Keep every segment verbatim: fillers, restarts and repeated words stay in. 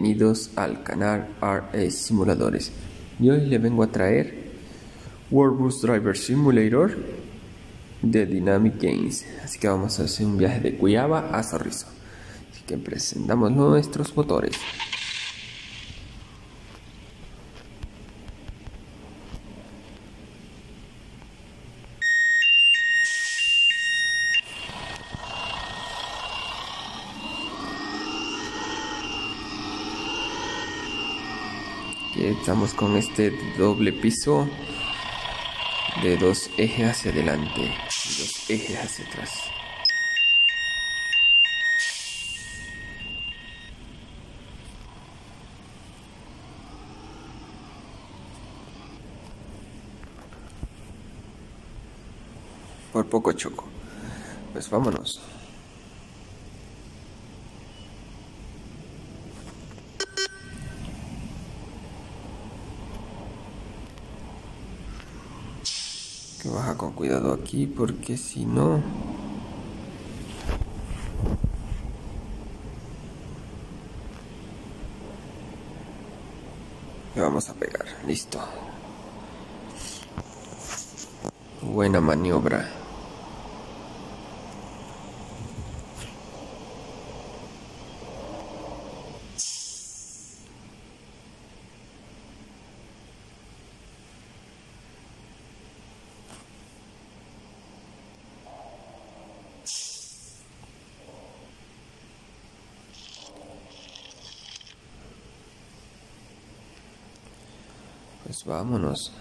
bienvenidos al canal R A Simuladores. Y hoy le vengo a traer World Bus Driver Simulator de Dynamic Games. Así que vamos a hacer un viaje de Cuyaba a Sorriso. Así que presentamos nuestros motores. Aquí estamos con este doble piso de dos ejes hacia adelante y dos ejes hacia atrás. Por poco choco. Pues vámonos. Que baja con cuidado aquí porque si no le vamos a pegar. Listo. Buena maniobra. Pues vámonos.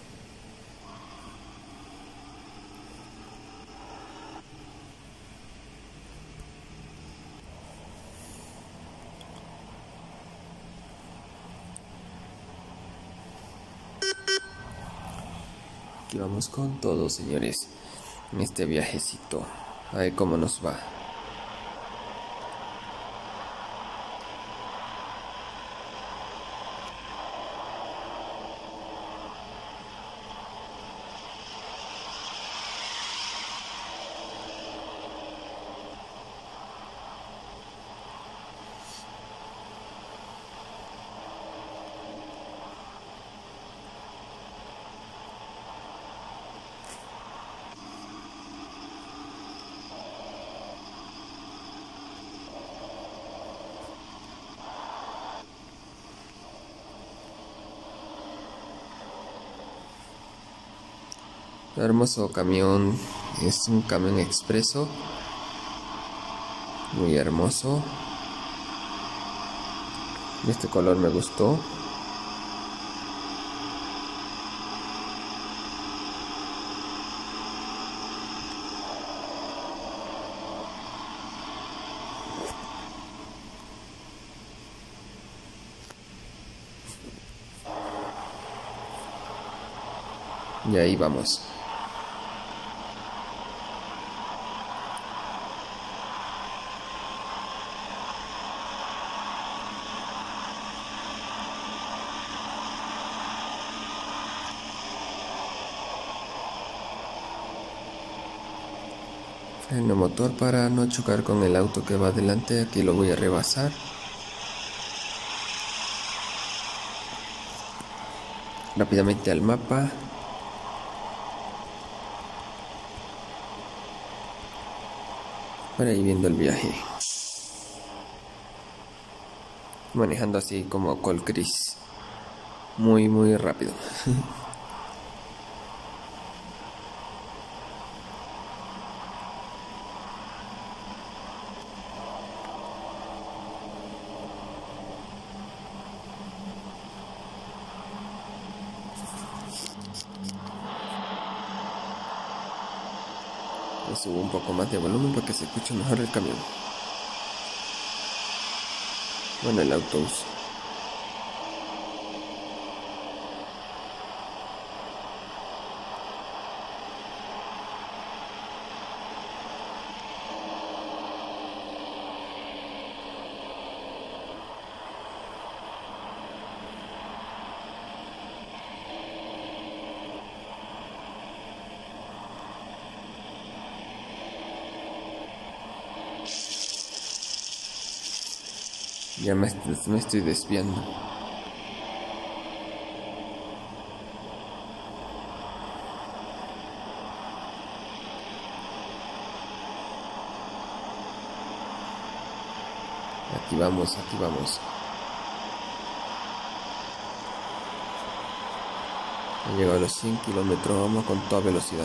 Aquí vamos con todo, señores, en este viajecito. A ver cómo nos va. Hermoso camión, es un camión expreso, muy hermoso. Este color me gustó. Y ahí vamos. Freno motor para no chocar con el auto que va adelante. Aquí lo voy a rebasar. Rápidamente al mapa. Para ir viendo el viaje. Manejando así como Col Chris. Muy muy rápido. Le subo un poco más de volumen para que se escuche mejor el camión. Bueno, el autobús. Ya me, me estoy desviando. Aquí vamos, aquí vamos. He llegado a los cien kilómetros, vamos con toda velocidad.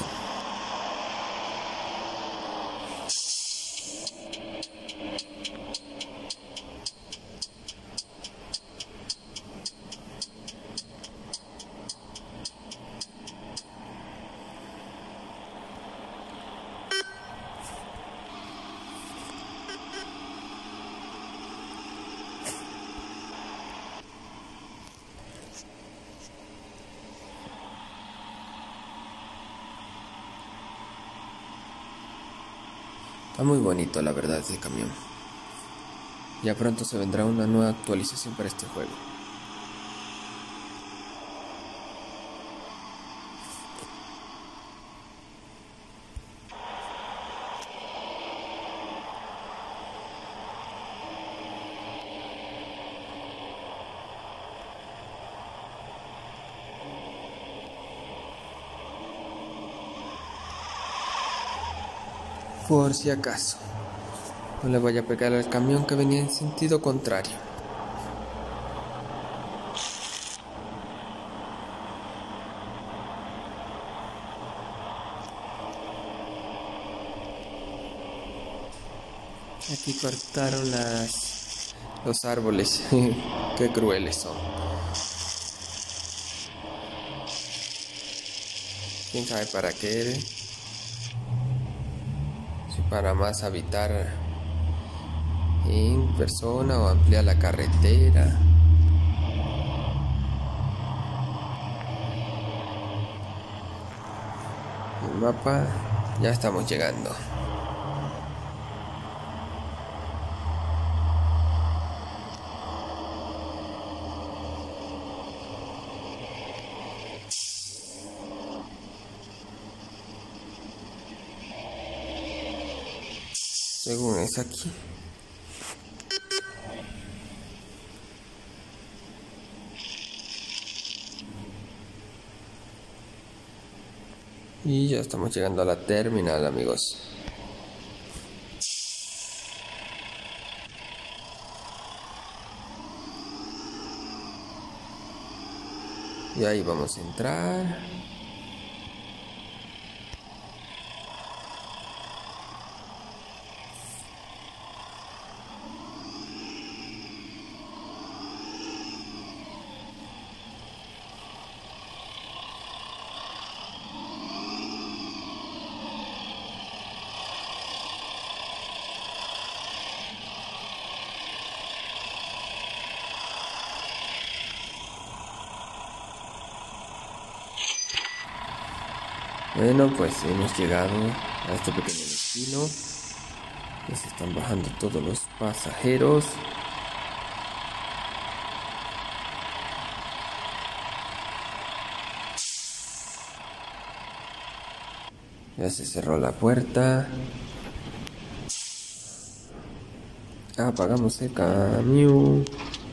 Está muy bonito, la verdad, este camión. Ya pronto se vendrá una nueva actualización para este juego. Por si acaso, no le voy a pegar al camión que venía en sentido contrario. Aquí cortaron las los árboles. Qué crueles son. ¿Quién sabe para qué? Si para más habitar en persona o ampliar la carretera. El mapa, ya estamos llegando. Según es aquí. Y ya estamos llegando a la terminal, amigos. Y ahí vamos a entrar. Bueno, pues hemos llegado a este pequeño destino. Ya se están bajando todos los pasajeros. Ya se cerró la puerta. Apagamos el camión.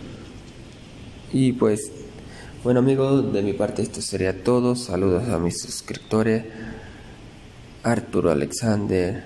Y pues, bueno amigos, de mi parte esto sería todo. Saludos a mis suscriptores. Arturo Alexander,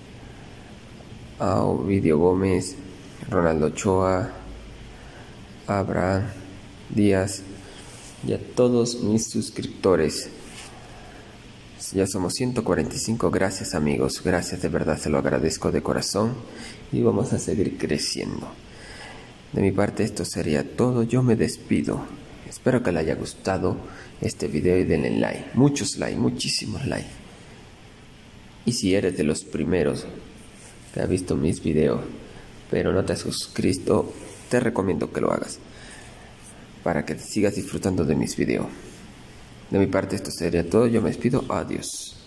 a Ovidio Gómez, Ronaldo Ochoa, Abraham Díaz y a todos mis suscriptores. Ya somos ciento cuarenta y cinco, gracias amigos, gracias, de verdad se lo agradezco de corazón y vamos a seguir creciendo. De mi parte esto sería todo, yo me despido. Espero que les haya gustado este video y denle like, muchos likes, muchísimos likes. Y si eres de los primeros que ha visto mis videos pero no te has suscrito, te recomiendo que lo hagas para que sigas disfrutando de mis videos. De mi parte esto sería todo, yo me despido, adiós.